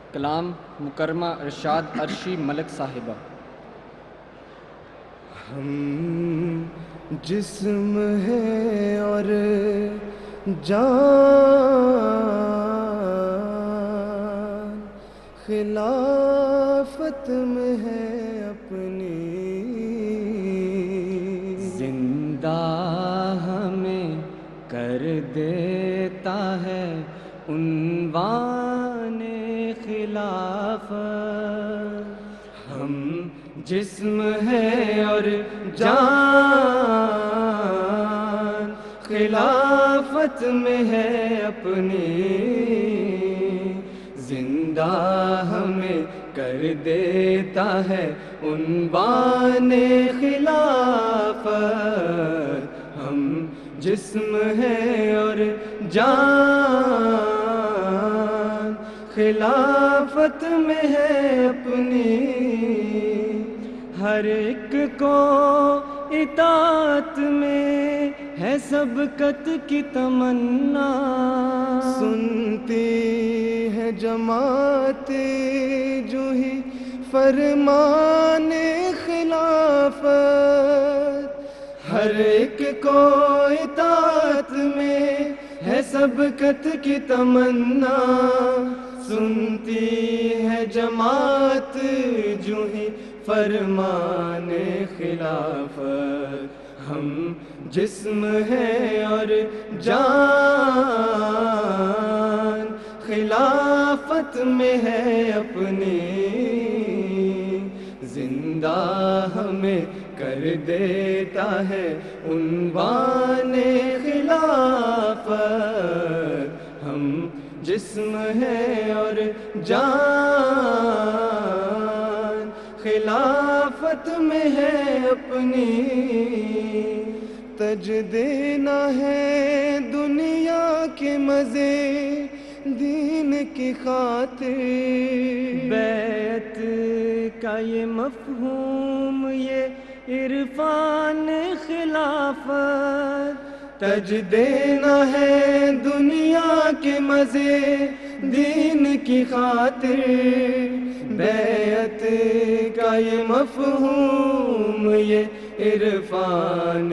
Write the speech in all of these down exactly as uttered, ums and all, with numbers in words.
کلام مکرمہ ارشاد عرشی ملک صاحبہ۔ ہم جسم ہے اور جان، خلافت میں ہے اپنی، زندہ ہمیں کر دیتا ہے عنوان خلافت۔ ہم جسم ہے اور جان، خلافت میں ہے اپنی، زندہ ہمیں کر دیتا ہے عنوان خلافت۔ ہم جسم ہے اور جان، خلافت میں ہے اپنی، ہر ایک کو اطاعت میں ہے سبقت کی تمنا، سنتی ہے جماعت جو ہی فرمان خلافت، ہر ایک کو اطاعت میں ہے سبقت کی تمنا، سنتی ہے جماعت جو ہی فرمان خلافت۔ ہم جسم ہے اور جان، خلافت میں ہے اپنی، زندہ ہمیں کر دیتا ہے عنوان خلافت۔ ہم جسم ہے اور جان، خلافت میں ہے اپنی، تج دینا ہے دنیا کے مزے دین کی خاطر، بیعت کا یہ مفہوم یہ عرفان خلافت، تج دینا ہے دنیا کے مزے دین کی خاطر، بیعت کا یہ مفہوم یہ عرفان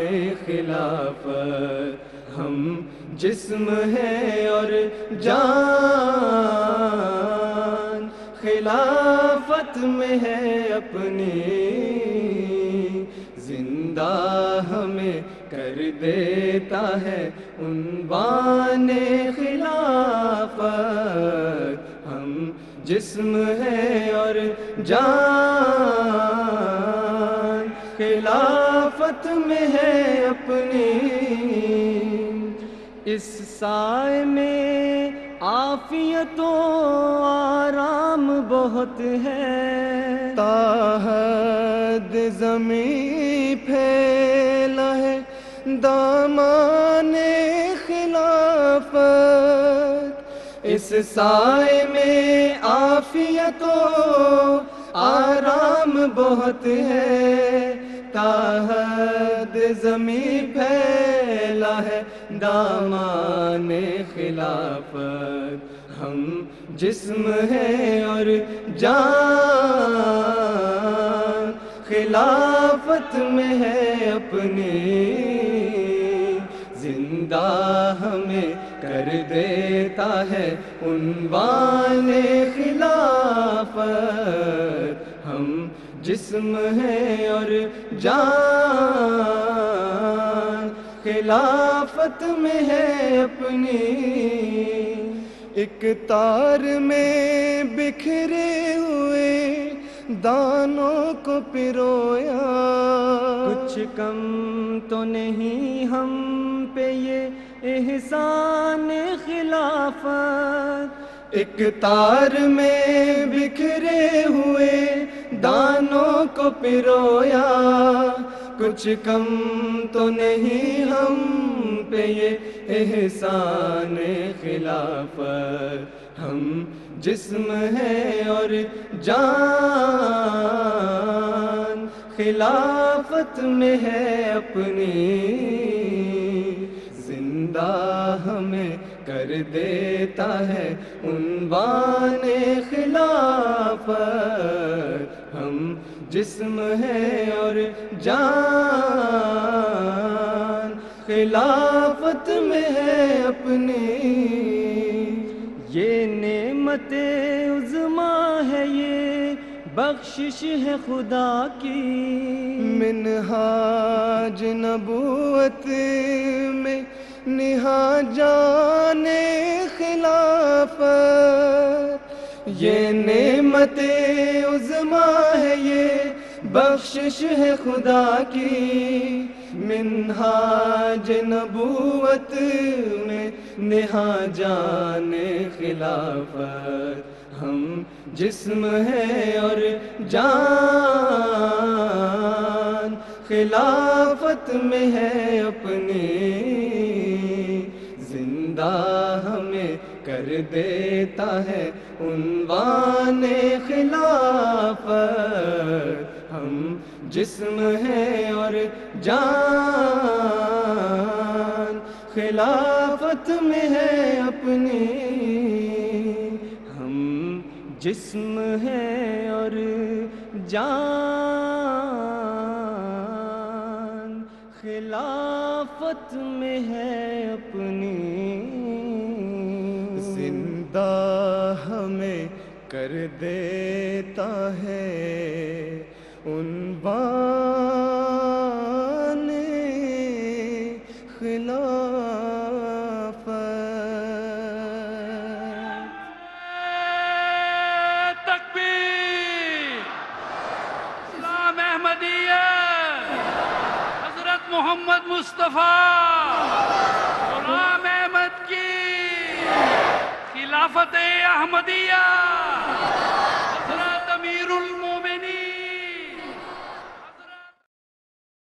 خلافت۔ ہم جسم ہے اور جان، خلافت میں ہے اپنی، زندہ ہمیں کر دیتا ہے عنوان خلافت۔ ہم جسم ہے اور جان، خلافت میں ہے اپنی، اس سائے میں عافیت و آرام بہت ہے، تاحد زمیں پھیلا ہے دامان خلافت، اس سائے میں عافیت و آرام بہت ہے، تاحد زمیں پھیلا ہے دامان خلافت۔ ہم جسم ہے اور جان، خلافت میں ہے اپنی، زندہ ہمیں کر دیتا ہے عنوان خلافت۔ ہم جسم ہے اور جان، خلافت میں ہے اپنی، ایک تار میں بکھرے ہوئے دانوں کو پرویا، کچھ کم تو نہیں ہم پہ یہ احسان خلافت، ایک تار میں بکھرے ہوئے دانوں کو پرویا، کچھ کم تو نہیں ہم پہ یہ احسان خلافت۔ ہم جسم ہے اور جان، خلافت میں ہے اپنی، زندہ ہمیں کر دیتا ہے عنوان خلافت. ہم جسم ہے اور جان خلافت میں ہے اپنی. یہ نعمت عظمیٰ ہے، یہ بخشش ہے خدا کی. منہاج نبوت میں نہا جان خلافت. یہ نعمت عظمیٰ ہے، یہ بخشش ہے خدا کی. منہاج نبوت میں نہا جان خلافت. ہم جسم ہے اور جان خلافت میں ہے اپنی. زندہ ہمیں کر دیتا ہے عنوان خلافت. ہم جسم ہے اور جان خلافت میں ہے اپنی. ہم جسم ہے اور جان خلافت میں ہے اپنی. زندہ ہمیں کر دیتا ہے عنوان خلافت. تکبیر! اسلام احمدیہ، حضرت محمد مصطفیٰ غلام احمد کی خلافت احمدیہ.